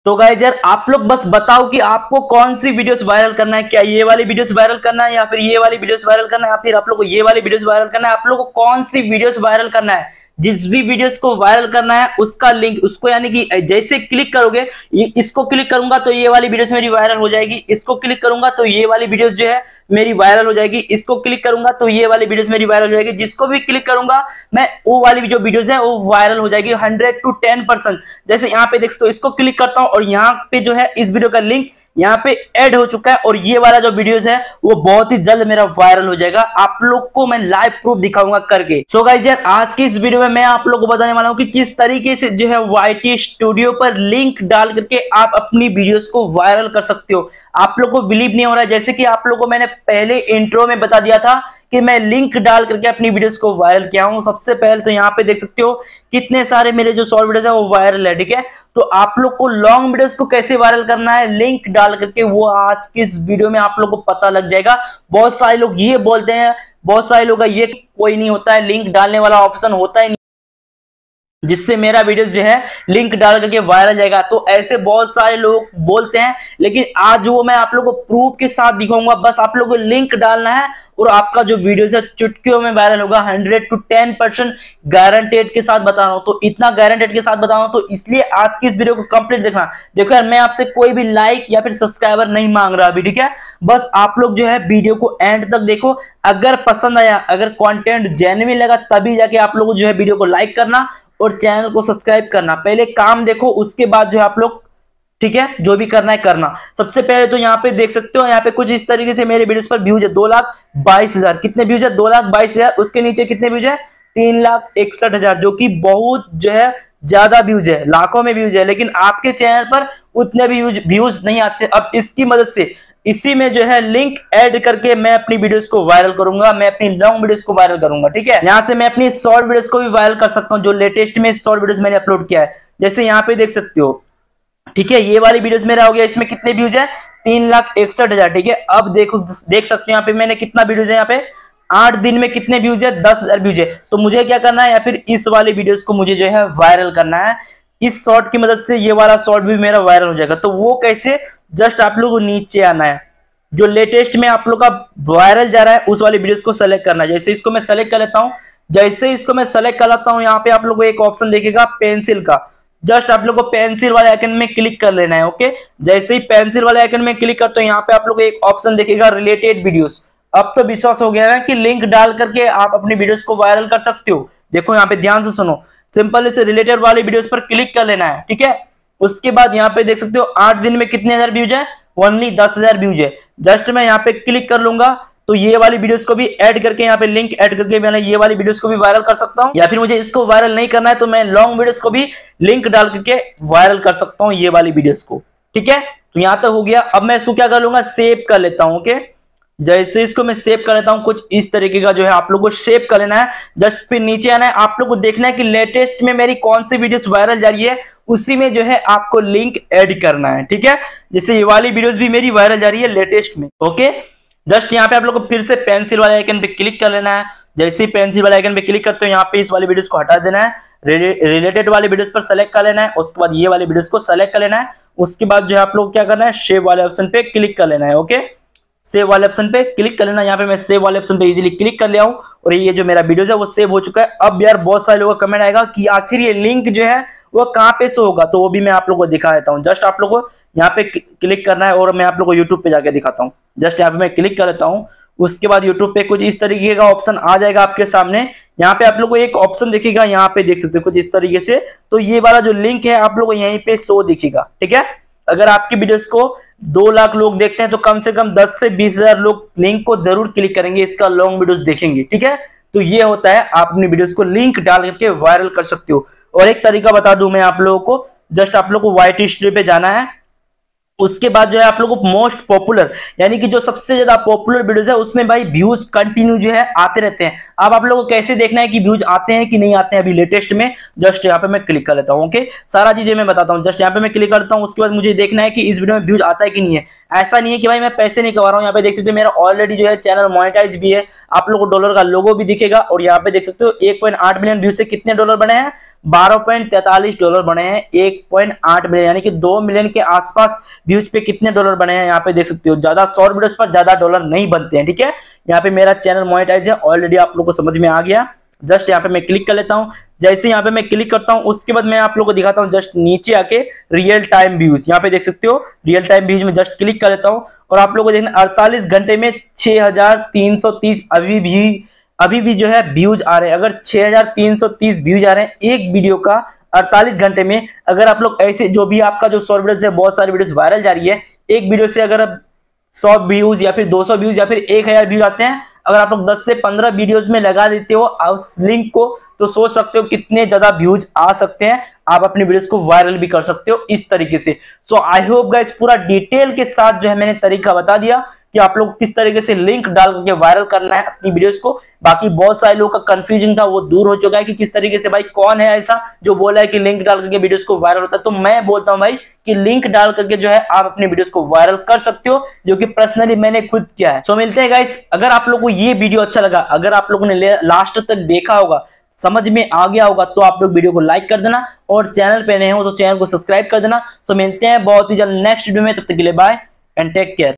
तो गाइस यार आप लोग बस बताओ कि आपको कौन सी वीडियोस वायरल करना है, क्या ये वाली वीडियोस वायरल करना है या फिर ये वाली वीडियोस वायरल करना है या फिर आप लोग को ये वाली वीडियोस वायरल करना है। आप लोग को कौन सी वीडियोस वायरल करना है, जिस भी वीडियोस को वायरल करना है उसका लिंक उसको यानी कि जैसे क्लिक करोगे, इसको क्लिक करूंगा तो ये वाली वीडियोस मेरी वायरल हो जाएगी, इसको क्लिक करूंगा तो ये वाली वीडियोस जो है मेरी वायरल हो जाएगी, इसको क्लिक करूंगा तो ये वाली वीडियोस मेरी वायरल हो जाएगी, जिसको भी क्लिक करूंगा मैं वो वाली जो वीडियोस है वो वायरल हो जाएगी 100 to 10%। जैसे यहाँ पे देख सकते हो, इसको क्लिक करता हूं और यहाँ पे जो है इस वीडियो का लिंक यहाँ पे ऐड हो चुका है और ये वाला जो वीडियोस है वो बहुत ही जल्द मेरा वायरल हो जाएगा। आप लोग को मैं लाइव प्रूफ दिखाऊंगा करके। सो गाइस यार आज की इस वीडियो में मैं आप लोग को बताने वाला हूं कि किस तरीके से जो है YT स्टूडियो पर लिंक डाल करके आप अपनी वीडियोस को वायरल कर सकते हो। आप लोग को बिलीव नहीं हो रहा है, जैसे कि आप लोगों को मैंने पहले इंट्रो में बता दिया था कि मैं लिंक डाल करके अपनी वीडियोस को वायरल किया हूं। सबसे पहले तो यहाँ पे देख सकते हो कितने सारे मेरे जो शॉर्ट वीडियोस है वो वायरल है, ठीक है। तो आप लोग को लॉन्ग वीडियोस को कैसे वायरल करना है लिंक डाल करके, वो आज की इस वीडियो में आप लोग को पता लग जाएगा। बहुत सारे लोग ये बोलते हैं, बहुत सारे लोग ये कोई नहीं होता है, लिंक डालने वाला ऑप्शन होता ही नहीं जिससे मेरा वीडियोस जो है लिंक डाल करके वायरल जाएगा। तो ऐसे बहुत सारे लोग बोलते हैं, लेकिन आज वो मैं आप लोगों को प्रूफ के साथ दिखाऊंगा। बस आप लोगों को लिंक डालना है और आपका जो वीडियोस है चुटकियों में वायरल होगा। 100 to 10% गारंटेड के साथ बता रहा हूं। तो इतना गारंटेड के साथ बता रहा हूं तो इसलिए आज की इस वीडियो को कंप्लीट देखना। देखो यार मैं आपसे कोई भी लाइक या फिर सब्सक्राइबर नहीं मांग रहा अभी, ठीक है। बस आप लोग जो है वीडियो को एंड तक देखो। अगर पसंद आया, अगर कंटेंट जेन्युइन लगा तभी जाके आप लोग जो है वीडियो को लाइक करना और चैनल को सब्सक्राइब करना। पहले काम देखो उसके बाद जो है आप लोग, ठीक है, जो भी करना है करना। सबसे पहले तो यहाँ पे देख सकते हो, यहाँ पे कुछ इस तरीके से मेरे वीडियोस पर व्यूज है 2,22,000। कितने व्यूज है? 2,22,000। उसके नीचे कितने व्यूज है? 3,61,000, जो कि बहुत जो है ज्यादा व्यूज है, लाखों में व्यूज है। लेकिन आपके चैनल पर उतने भी व्यूज नहीं आते। अब इसकी मदद से इसी में जो है लिंक ऐड करके मैं अपनी वीडियोस को वायरल करूंगा, मैं अपनी लॉन्ग वीडियोस को वायरल करूंगा, ठीक है। यहां से मैं अपनी शॉर्ट वीडियोस को भी वायरल कर सकता हूं, जो लेटेस्ट में शॉर्ट वीडियोस मैंने अपलोड किया है। जैसे यहाँ पे देख सकते हो, ठीक है, ये वाली वीडियोस मेरा हो गया, इसमें कितने व्यूज है? 3,61,000, ठीक है। अब देखो देख सकते हो यहाँ पे मैंने कितना व्यूज है, यहाँ पे 8 दिन में कितने व्यूज है? 10,000 व्यूज है। तो मुझे क्या करना है, या फिर इस वाली वीडियोस को मुझे जो है वायरल करना है। इस शॉर्ट की मदद से ये वाला शॉर्ट भी मेरा वायरल हो जाएगा। तो वो कैसे? जस्ट आप लोग को नीचे आना है, जो लेटेस्ट में आप लोग का वायरल जा रहा है उस वाली वीडियोस को सेलेक्ट करना है। जैसे इसको मैं सेलेक्ट कर लेता हूं, जैसे इसको मैं सेलेक्ट कर लेता हूं, यहाँ पे आप लोग को एक ऑप्शन देखेगा पेंसिल का। जस्ट आप लोग को पेंसिल वाले आइकन में क्लिक कर लेना है, ओके। जैसे ही पेंसिल वाले आइकन में क्लिक करते हो, यहाँ पे आप लोग को एक ऑप्शन देखेगा रिलेटेड वीडियोस। अब तो विश्वास हो गया ना कि लिंक डाल करके आप अपनी वीडियोस को वायरल कर सकते हो। देखो यहाँ पे ध्यान से सुनो, सिंपल से रिलेटेड वाली वीडियोस पर क्लिक कर लेना है, ठीक है। उसके बाद यहाँ पे देख सकते हो 8 दिन में कितने हजार व्यूज है? ओनली 10,000 व्यूज है। जस्ट मैं यहाँ पे क्लिक कर लूंगा तो ये वाली वीडियोस को भी ऐड करके, यहाँ पे लिंक ऐड करके मैंने ये वाली वीडियोस को भी वायरल कर सकता हूँ। या फिर मुझे इसको वायरल नहीं करना है तो मैं लॉन्ग वीडियोस को भी लिंक डाल करके वायरल कर सकता हूँ, ये वाली वीडियोस को, ठीक है। तो यहाँ तक हो गया। अब मैं इसको क्या कर लूंगा, सेव कर लेता हूँ, ओके। जैसे इसको मैं सेव कर लेता हूं, कुछ इस तरीके का जो है आप लोग को सेव कर लेना है। जस्ट फिर नीचे आना है, आप लोग को देखना है कि लेटेस्ट में मेरी कौन सी वीडियोस वायरल जा रही है, उसी में जो है आपको लिंक ऐड करना है, ठीक है। जैसे ये वाली वीडियोस भी मेरी वायरल जा रही है लेटेस्ट में, ओके। जस्ट यहाँ पे आप लोग को फिर से पेंसिल वाले आइकन पे क्लिक कर लेना है। जैसे ही पेंसिल वाले आइकन पे क्लिक करते हो, यहाँ पे इस वाली वीडियोस को हटा देना है, रिलेटेड वाली वीडियोस पर सेलेक्ट कर लेना है। उसके बाद ये वाली वीडियोस को सेलेक्ट कर लेना है। उसके बाद जो है आप लोग क्या करना है, सेव वाले ऑप्शन पे क्लिक कर लेना है, ओके। सेव वाले ऑप्शन पे क्लिक कर लेना। यहाँ पे मैं सेव वाले ऑप्शन पे इजीली क्लिक कर लिया हूं और ये जो मेरा वीडियो है वो सेव हो चुका है। अब यार बहुत सारे लोगों का कमेंट आएगा कि आखिर ये लिंक जो है वो कहाँ पे शो होगा, तो वो भी मैं आप लोगों को दिखा देता हूँ। जस्ट आप लोगों को यहाँ पे क्लिक करना है और मैं आप लोगों को यूट्यूब पे जाके दिखाता हूँ। जस्ट यहाँ पे मैं क्लिक कर लेता हूँ। उसके बाद यूट्यूब पे कुछ इस तरीके का ऑप्शन आ जाएगा आपके सामने। यहाँ पे आप लोग को एक ऑप्शन दिखेगा, यहाँ पे देख सकते हो कुछ इस तरीके से। तो ये वाला जो लिंक है आप लोग को यहीं पे शो दिखेगा, ठीक है। अगर आपकी वीडियोस को 2 लाख लोग देखते हैं तो कम से कम 10 से 20,000 लोग लिंक को जरूर क्लिक करेंगे, इसका लॉन्ग वीडियोस देखेंगे, ठीक है। तो ये होता है, आप अपनी वीडियोस को लिंक डाल करके वायरल कर सकते हो। और एक तरीका बता दूं मैं आप लोगों को, जस्ट आप लोग को YT स्टूडियो पे जाना है। उसके बाद जो है आप लोगों को मोस्ट पॉपुलर यानी कि जो सबसे ज्यादा पॉपुलर वीडियोस है उसमें भाई व्यूज कंटिन्यू जो है आते रहते हैं। अब आप लोगों को कैसे देखना है कि व्यूज आते हैं कि नहीं आते हैं अभी लेटेस्ट में, जस्ट यहाँ पे मैं क्लिक कर लेता हूँ। ओके, सारा चीजें मैं बताता हूँ, जस्ट यहाँ पे मैं क्लिक करता हूँ। उसके बाद मुझे देखना है कि इस वीडियो में व्यूज आता है कि नहीं है। ऐसा नहीं है कि भाई मैं पैसे नहीं कमा रहा हूँ, यहाँ पे देख सकते हो मेरा ऑलरेडी जो है चैनल मोनेटाइज भी है, आप लोगों को डॉलर का लोगो भी दिखेगा। और यहाँ पे देख सकते हो 1.8 मिलियन व्यूज से कितने डॉलर बने हैं, $12.43 बने हैं। 1.8 मिलियन यानी कि 2 मिलियन के आसपास व्यूज पे कितने डॉलर बने हैं यहाँ पे देख सकते हो। ज्यादा शॉर्ट वीडियोस पर ज्यादा डॉलर नहीं बनते हैं, ठीक है। यहाँ पे मेरा चैनल मोनेटाइज है ऑलरेडी, आप लोगों को समझ में आ गया। जस्ट यहाँ पे मैं क्लिक कर लेता हूँ। जैसे यहाँ पे मैं क्लिक करता हूँ उसके बाद मैं आप लोगों को दिखाता हूँ जस्ट नीचे आके रियल टाइम व्यूज, यहाँ पे देख सकते हो रियल टाइम व्यूज में जस्ट क्लिक कर लेता हूँ। और आप लोगों को देखना 48 घंटे में 6330 अभी भी जो है व्यूज आ रहे हैं। अगर 6330 व्यूज आ रहे हैं एक वीडियो का 48 घंटे में, अगर आप लोग ऐसे जो भी आपका जो शॉर्ट वीडियो है बहुत सारी वीडियोस वायरल जा रही है, एक वीडियो से अगर 100 व्यूज या फिर 200 व्यूज या फिर 1000 व्यूज आते हैं, अगर आप लोग 10 से 15 वीडियोस में लगा देते हो उस लिंक को, तो सोच सकते हो कितने ज्यादा व्यूज आ सकते हैं। आप अपनी वीडियोस को वायरल भी कर सकते हो इस तरीके से। सो आई होप गाइस पूरा डिटेल के साथ जो है मैंने तरीका बता दिया कि आप लोग किस तरीके से लिंक डाल करके वायरल करना है अपनी वीडियोस को। बाकी बहुत सारे लोगों का कंफ्यूजन था वो दूर हो चुका है कि किस तरीके से, भाई कौन है ऐसा जो बोला है कि लिंक डाल करके वीडियोस को वायरल होता है। तो मैं बोलता हूं भाई कि लिंक डाल करके जो है आप अपनी वीडियोस को वायरल कर सकते हो, जो कि पर्सनली मैंने खुद किया है। सो मिलते हैं गाइस, अगर आप लोगों को ये वीडियो अच्छा लगा, अगर आप लोगों ने लास्ट तक देखा होगा, समझ में आ गया होगा, तो आप लोग वीडियो को लाइक कर देना और चैनल पे नए हो तो चैनल को सब्सक्राइब कर देना। तो मिलते हैं बहुत ही जल्द नेक्स्ट वीडियो में, तब तक के लिए बाय एंड टेक केयर।